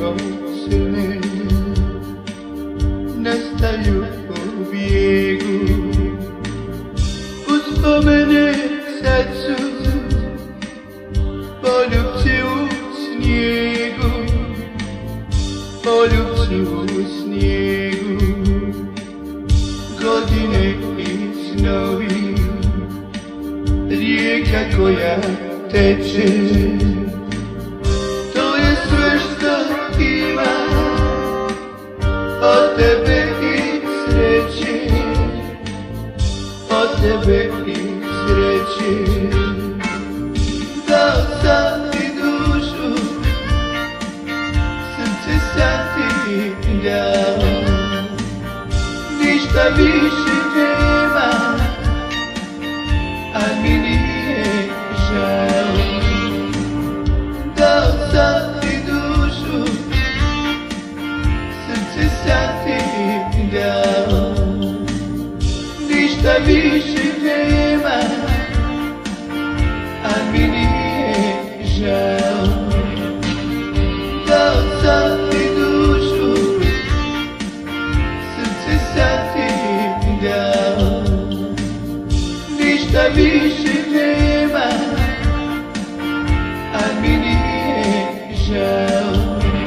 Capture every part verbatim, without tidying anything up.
kao crne nestaju u bijegu. Uspomene sad su poljupci u snijegu, poljupci u snijegu. Godine i snovi, rijeka koja teče, to je sve što ima od tebe i sreće, od tebe i sreće. Dao sam ti dušu, srce sam ti dao, ništa više nema, a mi nije žao. Dao sam ti dušu, srce sam ti dao, ništa više nema, a mi nije žao. Dao sam ti dušu, srce sam ti dao, ništa više nema, a mi nije žao.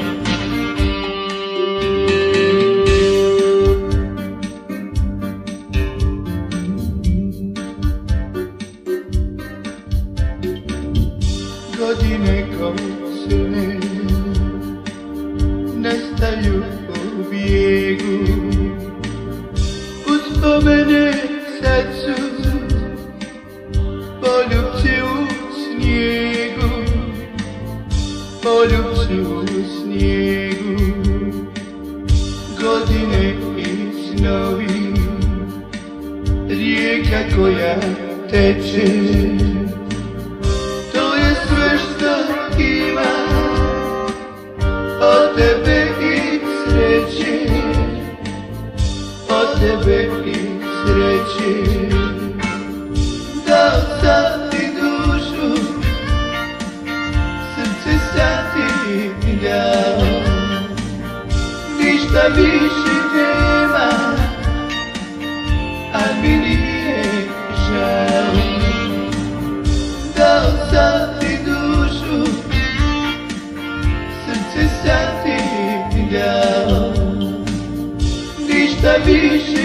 Godine kao crne nestaju u bijegu. Uspomene sad su poljupci u snijegu, poljupci u snijegu. Godine i snovi, rijeka koja teče, to je sve što ima od tebe i sreće, od tebe i sreće. Dao sam ti dušu, srce sam ti dao, ništa više nema, a mi nije žao. Dao sam ti dušu, srce sam ti dao, ništa više